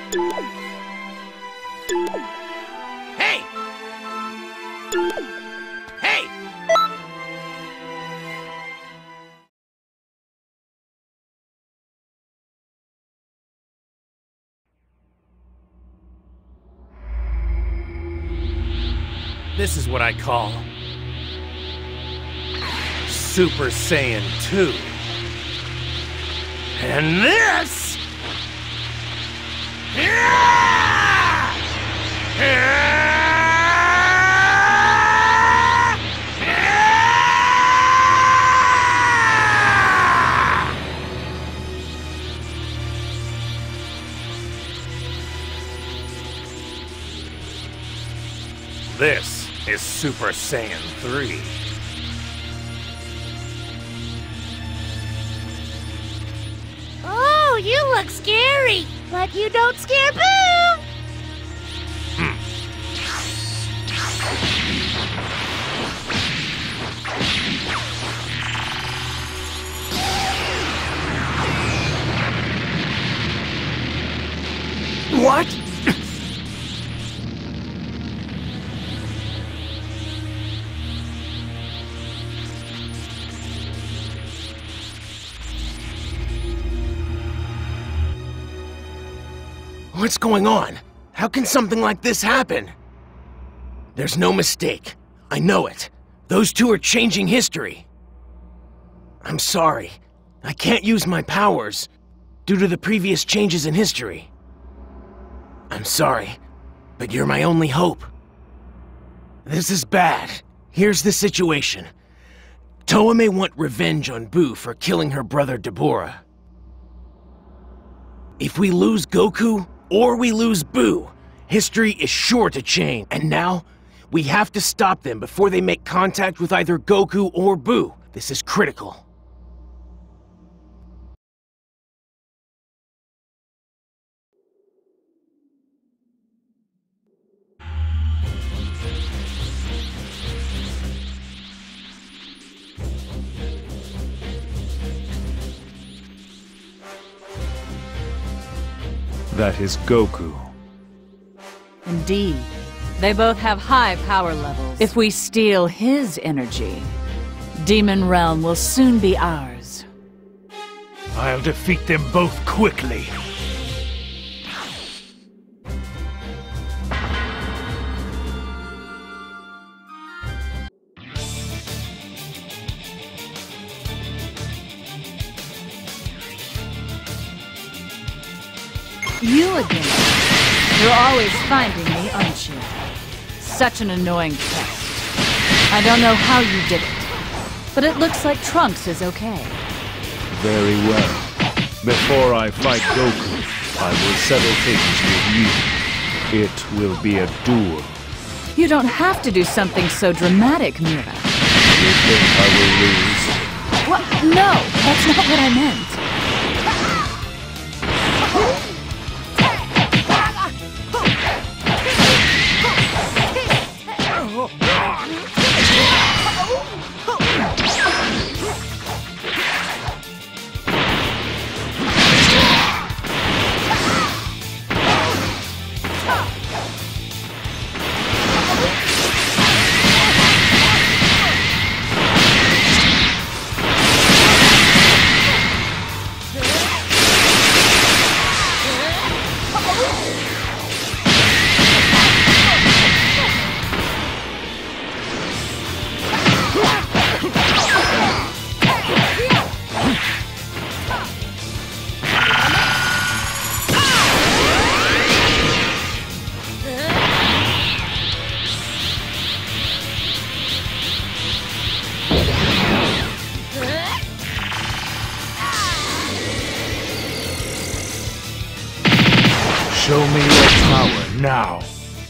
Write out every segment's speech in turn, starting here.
Hey! Hey! This is what I call Super Saiyan 2. And this... This is Super Saiyan 3. Oh, you look scary, but you don't scare Boo! What? What's going on? How can something like this happen? There's no mistake. I know it. Those two are changing history. I'm sorry. I can't use my powers due to the previous changes in history. I'm sorry, but you're my only hope. This is bad. Here's the situation. Towa may want revenge on Boo for killing her brother Dabura. If we lose Goku, or we lose Boo, history is sure to change. And now, we have to stop them before they make contact with either Goku or Boo. This is critical. That is Goku. Indeed. They both have high power levels. If we steal his energy, Demon Realm will soon be ours. I'll defeat them both quickly. You again. You're always finding me, aren't you? Such an annoying test. I don't know how you did it, but it looks like Trunks is okay. Very well. Before I fight Goku, I will settle things with you. It will be a duel. You don't have to do something so dramatic, Mira. You think I will lose? What? No, that's not what I meant. Show me your power now.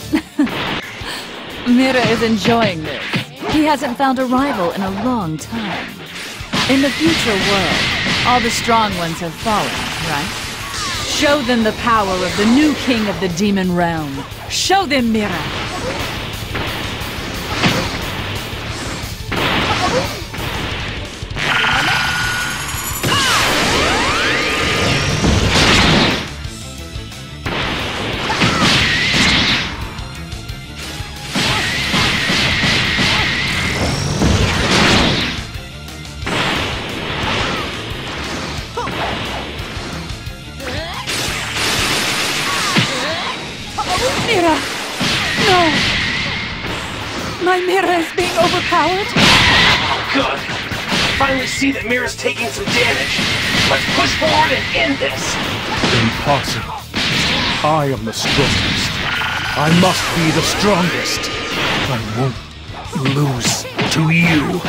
Mira is enjoying this. He hasn't found a rival in a long time. In the future world, all the strong ones have fallen, right? Show them the power of the new king of the Demon Realm. Show them, Mira! Mira! No! My Mira is being overpowered? Good. Finally see that Mira's taking some damage. Let's push forward and end this. Impossible. I am the strongest. I must be the strongest. I won't lose to you.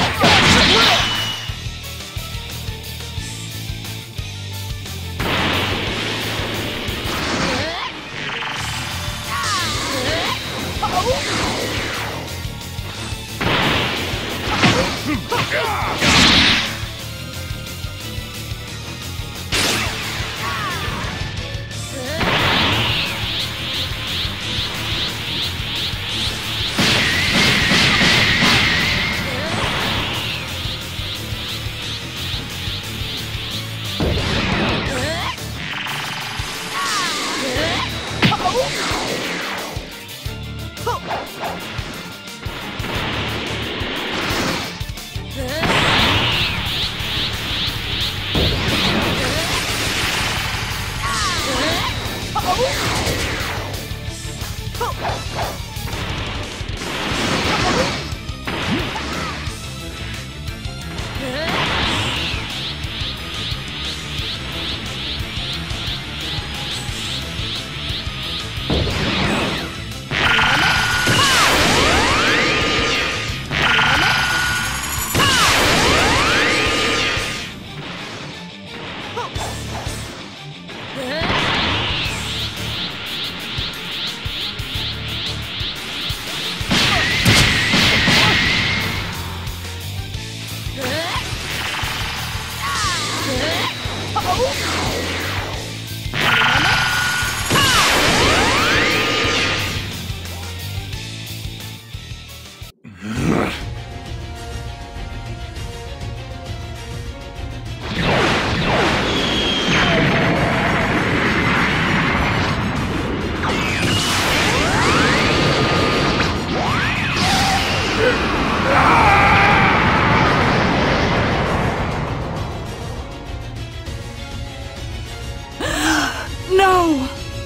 No!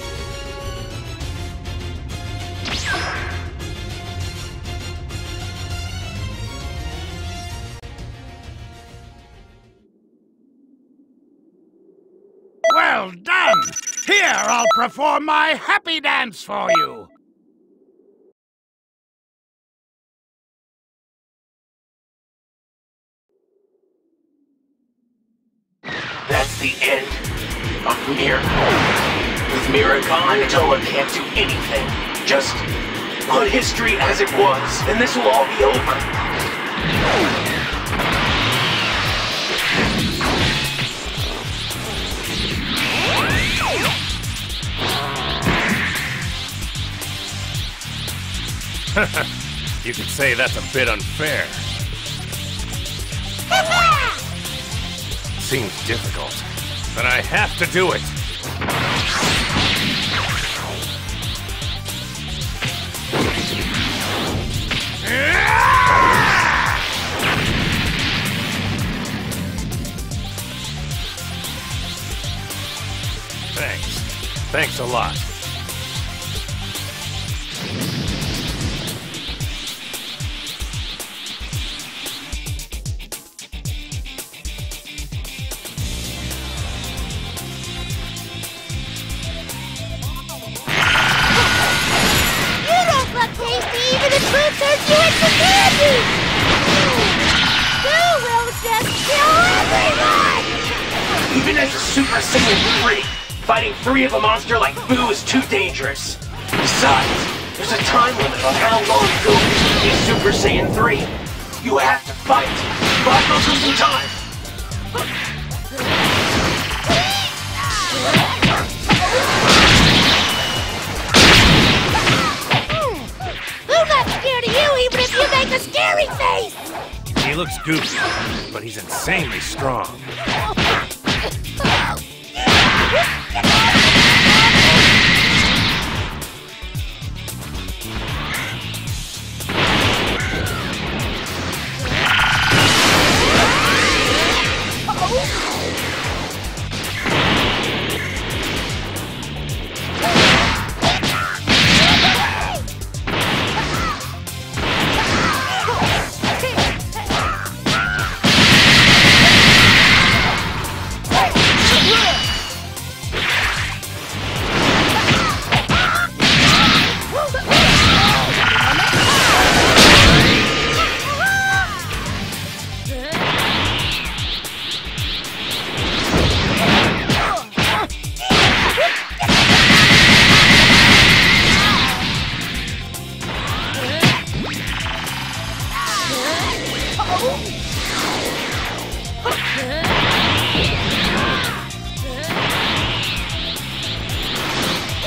Well done! Here, I'll perform my happy dance for you! That's the end of Mira. With Mira gone, Toa can't do anything. Just put history as it was, and this will all be over. You could say that's a bit unfair. Seems difficult, but I have to do it. Thanks. Thanks a lot. Even if Boo turns you into candy! Boo will just kill everyone! Even as a Super Saiyan 3, fighting 3 of a monster like Boo is too dangerous. Besides, there's a time limit on how long Goku can be Super Saiyan 3. You have to fight. Fight muscles in time. I'm not scared of you even if you make a scary face! He looks goofy, but he's insanely strong.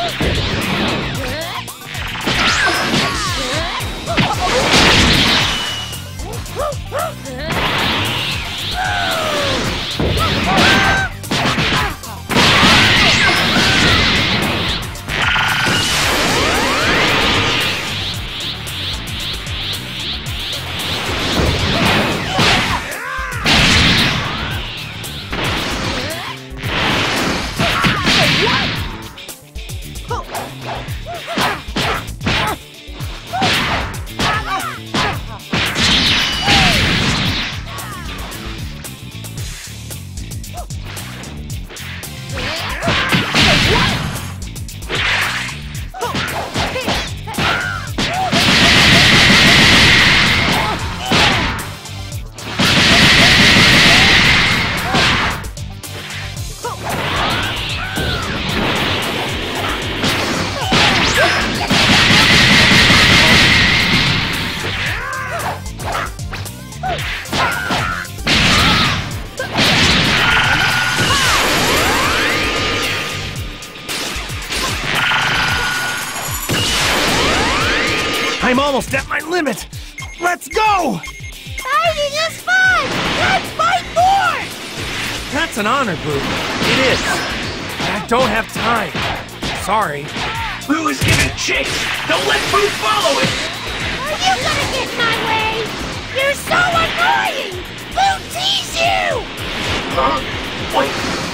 I'm almost at my limit! Let's go! Fighting is fun! Let's fight more! That's an honor, Boo. It is. But I don't have time. Sorry. Boo is giving chase! Don't let Boo follow it! Are you gonna get in my way? You're so annoying! Boo tease you! Huh? Wait.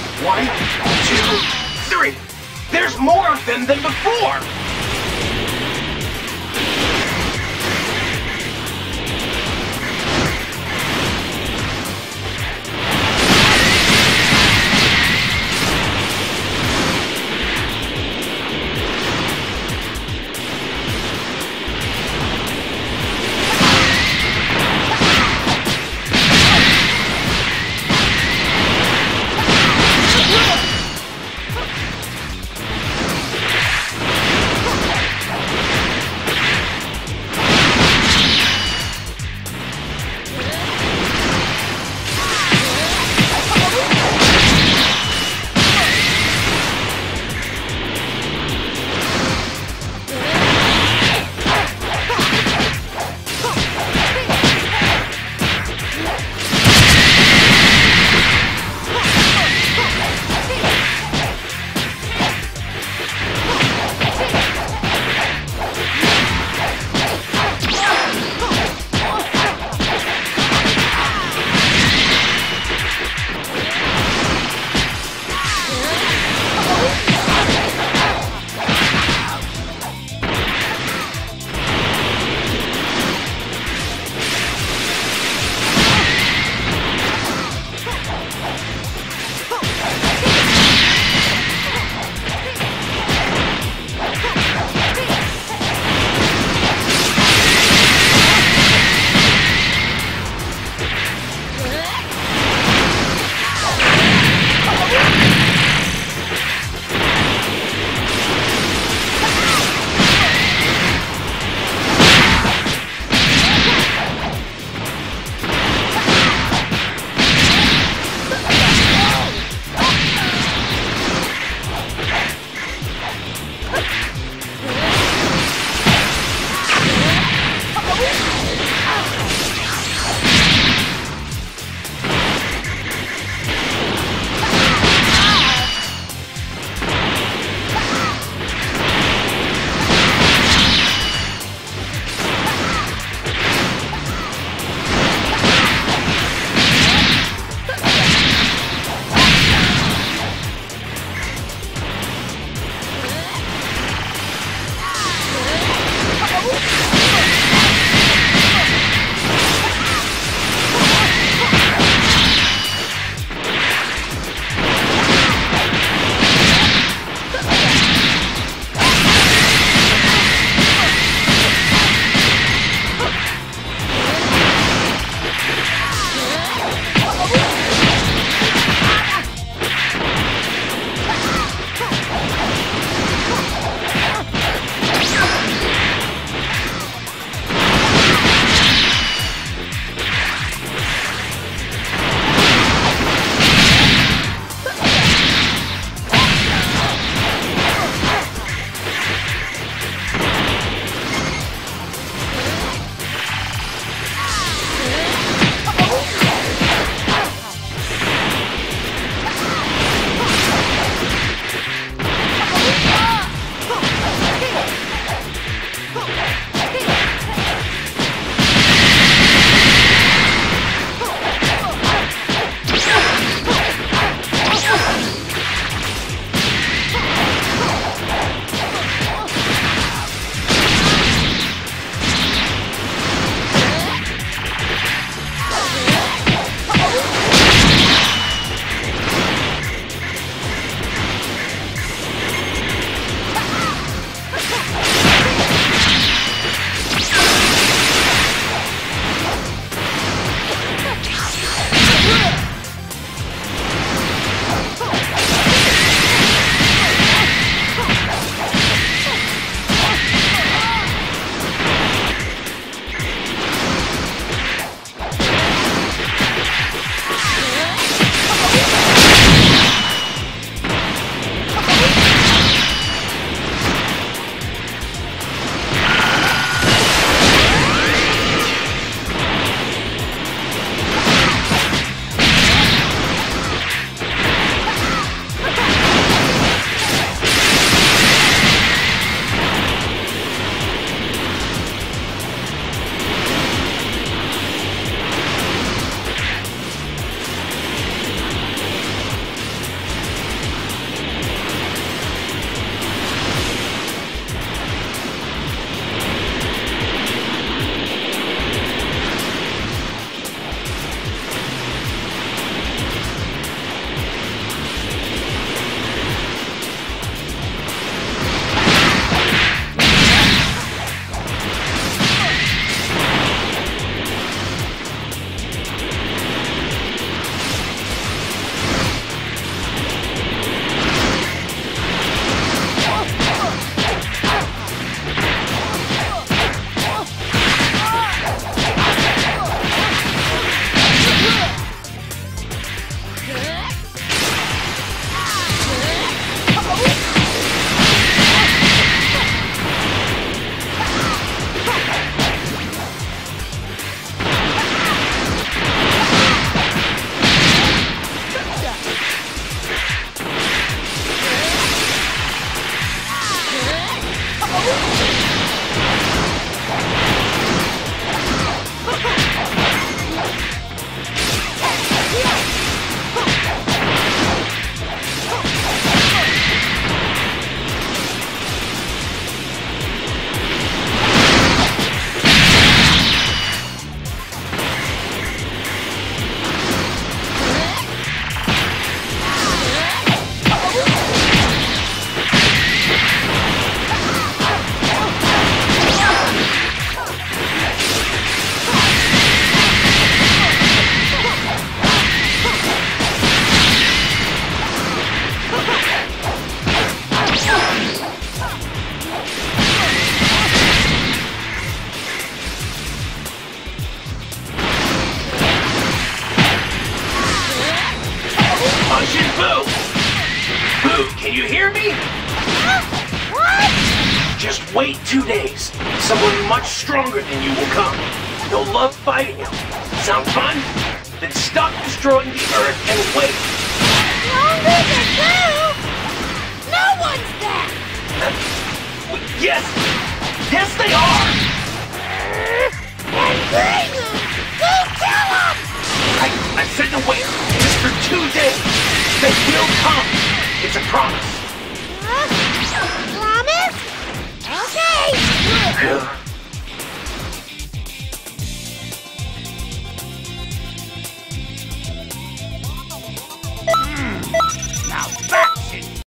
1, 2, 3. There's more of them than before! Majin Buu! Buu, can you hear me? What? Just wait 2 days. Someone much stronger than you will come. They'll love fighting you. Sound fun? Then stop destroying the Earth and wait. Stronger than you? No one's there! Yes! Yes, they are! And bring them! Go kill them! I said to wait just for 2 days. They will come. It's a promise. Promise? Okay!